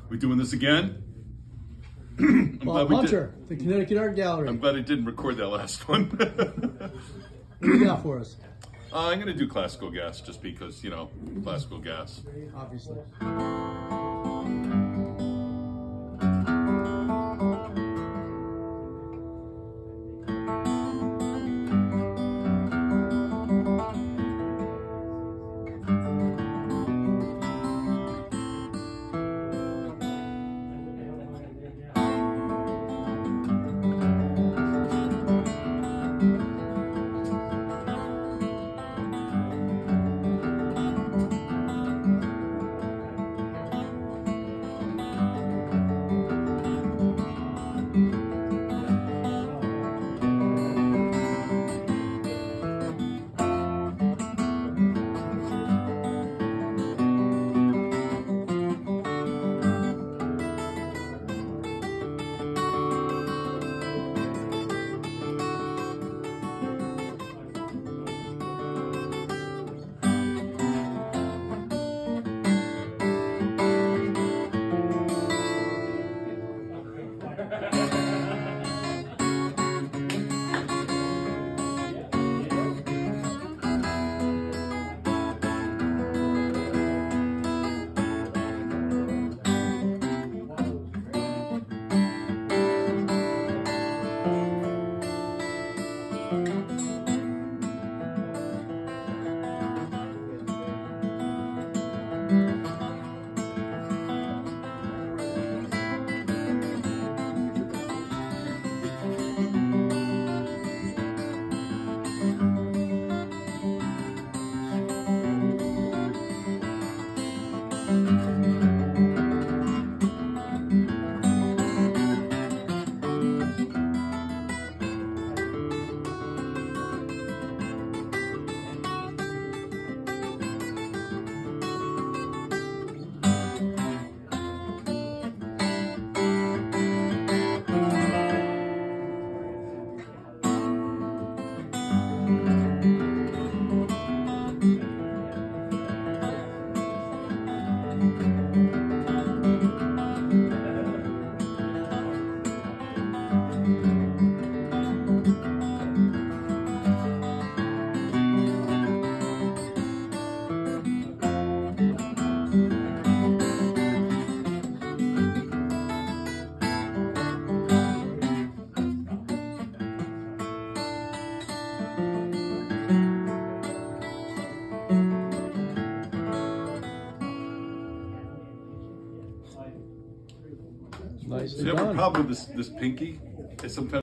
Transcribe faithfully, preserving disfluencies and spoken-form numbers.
We doing this again? I'm Bob glad we Hunter, did. the Connecticut Art Gallery. I'm glad I didn't record that last one. What do you got for us? uh, I'm going to do classical gas just because, you know, classical gas. Obviously. Nicely Do you have a done. problem with this, this pinky? It's sometimes